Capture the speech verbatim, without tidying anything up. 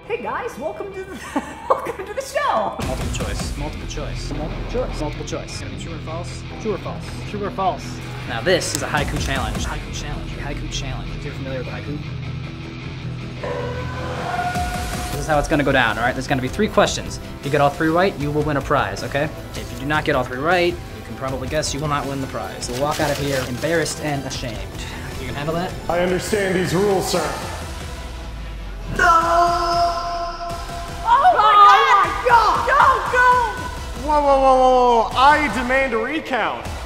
Hey guys, welcome to the welcome to the show. Multiple choice. Multiple choice. Multiple choice. Multiple choice. Gonna be true or false? True or false? True or false? Now this is a haiku challenge. Haiku challenge. Haiku challenge. You're familiar with haiku? This is how it's gonna go down, alright? There's gonna be three questions. If you get all three right, you will win a prize, okay? If you do not get all three right, you can probably guess you will not win the prize. You'll walk out of here embarrassed and ashamed. You can handle that? I understand these rules, sir. Oh my god! Go! Go! Whoa, whoa, whoa, whoa, whoa. I demand a recount.